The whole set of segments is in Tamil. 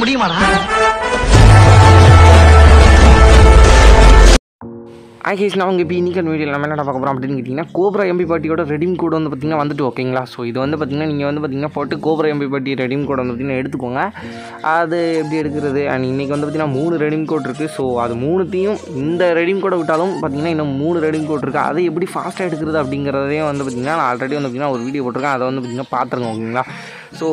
முடியுமாடா? ஆக்சுவலி நான் இப்போ இன்றைக்கி வீடியோ நம்ம என்ன பார்க்க போகிறோம் அப்படின்னு கேட்டிங்கன்னா Cobra Mp40யோட ரெடீம் கோடு வந்து பார்த்திங்கன்னா வந்துட்டு ஓகேங்களா. ஸோ இது வந்து பார்த்திங்கன்னா நீங்கள் வந்து பார்த்திங்கன்னா போட்டு Cobra Mp40 ரெடீம் கோடு வந்து பார்த்திங்கன்னா எடுத்துக்கோங்க. அது எப்படி எடுக்கிறது அண்ட் இன்றைக்கி வந்து பார்த்திங்கன்னா 3 ரெடீம் கோட் இருக்குது. ஸோ அது 3த்தையும் இந்த ரெடீம் கோடை விட்டாலும் பார்த்திங்கன்னா இன்னும் 3 ரெடீம் கோட் இருக்குது. அதை எப்படி ஃபாஸ்ட்டாக எடுக்கிறது அப்படிங்கிறதையும் வந்து பார்த்திங்கன்னா நான் ஆல்ரெடி வந்து பார்த்திங்கன்னா ஒரு வீடியோ போட்டிருக்கேன். அதை வந்து பார்த்திங்கன்னா பார்த்துருங்க ஓகேங்களா. ஸோ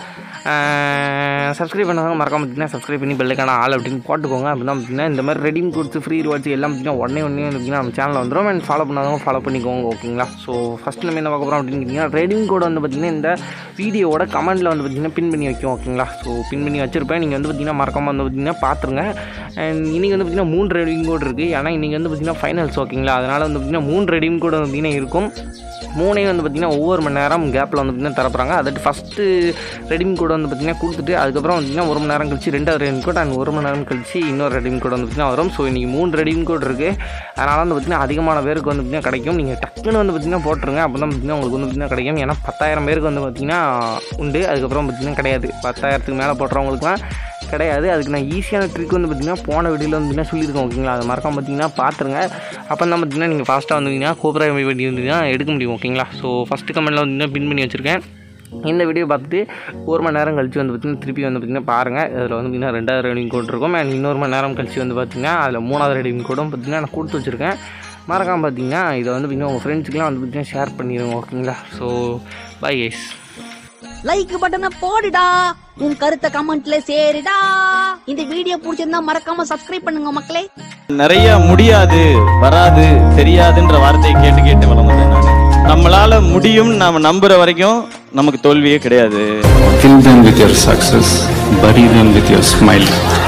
சப்ஸ்கிரைப் பண்ணாங்க மறக்காம பார்த்திங்கன்னா சப்ஸ்கிரைப் பண்ணி பெல்லைக்கான ஆள் அப்படின்னு போட்டுக்கோங்க. அப்படின்னா பார்த்திங்கன்னா இந்த மாதிரி ரெடீம் கோட்ஸ் ஃப்ரீ ரிவார்ட்ஸ் எல்லாம் பார்த்திங்கன்னா உடனே பார்த்திங்கன்னா நம்ம சேனலில் வந்துடும். அண்ட் ஃபாலோ பண்ணாதவங்க ஃபாலோ பண்ணிக்கோங்க ஓகேங்களா. ஸோ ஃபஸ்ட்டு நம்ம என்ன பார்க்க போகிறோம் அப்படின்னு கேட்டிங்கன்னா ரெடீம் கோடு வந்து பார்த்திங்கன்னா இந்த வீடியோவோட கமெண்ட்டில் வந்து பார்த்திங்கன்னா பின் பண்ணி வைக்கும் ஓகேங்களா. ஸோ பின் பண்ணி வச்சுருப்பேன். நீங்கள் வந்து பார்த்திங்கன்னா மறக்காமல் வந்து பார்த்திங்கன்னா பார்த்துருங்க. அண்ட் இன்றைக்கி வந்து பார்த்திங்கன்னா 3 ரெடீம் கோடு இருக்குது. ஏன்னா இன்றைக்கி வந்து பார்த்திங்கன்னா ஃபைனல்ஸ் ஓகேங்களா. அதனால் வந்து பார்த்திங்கன்னா 3 ரெடீம் கோடு வந்து பார்த்திங்கன்னா இருக்கும். 3 வந்து பார்த்திங்கன்னா ஒவ்வொரு மணி நேரம் கேப்பில் வந்து பார்த்திங்கன்னா தரப்புறாங்க. அதுட்டு ஃபஸ்ட்டு ரெடீம் கோடு வந்து பார்த்திங்கன்னா கொடுத்துட்டு அதுக்கப்புறம் பார்த்திங்கன்னா 1 மணி நேரம் கழிச்சு 2வது ரெடீம் கோட் அண்ட் 1 மணி நேரம் கழிச்சு இன்னொரு ரெடீம் கோட் வந்து பார்த்திங்கன்னா வரும். ஸோ இன்றைக்கி 3 ரெடீம் கோட் இருக்குது. அதனால் வந்து பார்த்திங்கன்னா அதிகமான பேருக்கு வந்து பார்த்திங்கன்னா கிடைக்கும். நீங்கள் டக்குன்னு வந்து பார்த்திங்கன்னா போட்டுருங்க. அப்போ தான் பார்த்திங்கன்னா உங்களுக்கு வந்து பார்த்திங்கன்னா கிடைக்கும். ஏன்னா 10,000 பேருக்கு வந்து பார்த்திங்கன்னா உண்டு. அதுக்கப்புறம் பார்த்திங்கன்னா கிடையாது. 10,000க்கு மேலே போட்டுறவங்களுக்குலாம் கிடையாது. அதுக்கு நான் ஈஸியான ட்ரிக் வந்து பார்த்திங்கன்னா போன வீடியோவில் வந்து பார்த்திங்கன்னா சொல்லியிருக்கேன் ஓகேங்களா. அது மறக்காம பார்த்திங்கன்னா பார்த்துருங்க. அப்போ தான் பார்த்திங்கன்னா நீங்கள் ஃபாஸ்ட்டாக வந்தீங்கன்னா Cobra Mp40 வந்து எடுக்க முடியும் ஓகேங்களா. ஸோ ஃபஸ்ட்டு கமெண்ட்டில் வந்து பின் பண்ணி வச்சுருக்கேன். இந்த வீடியோ பார்த்துட்டு 1 மணி நேரம் கழிச்சு வந்து பார்த்திங்கன்னா திருப்பி வந்து பார்த்திங்கன்னா பாருங்கள். அதில் வந்து பார்த்திங்கன்னா 2வது ரெடீம் கோட் இருக்கும். அண்ட் இன்னொரு மணி நேரம் கழிச்சு வந்து பார்த்திங்கன்னா அதில் 3வது ரெடீம் கோடும் பார்த்திங்கன்னா நான் கொடுத்து வச்சுருக்கேன். மறக்காமல் பார்த்திங்கன்னா இதை வந்து பார்த்திங்கன்னா உங்கள் ஃப்ரெண்ட்ஸுக்கெலாம் வந்து பார்த்திங்கன்னா ஷேர் பண்ணிடுங்க ஓகேங்களா. So bye guys. லைக் பட்டனை போடுடா, உன் கருத்தை கமெண்ட்ல சேருடா. இந்த வீடியோ பிடிச்சிருந்தா மறக்காம சப்ஸ்கிரைப் பண்ணுங்க மக்களே. நிறைய முடியாது வராது தெரியாதுன்ற வார்த்தையை கேட்டு கேட்டு வளர்ந்தேன் நான். நம்மளால முடியும் நாம நம்புற வரைக்கும் நமக்கு தோல்வியே கிடையாது. Kill them with your success, bury them with your smile.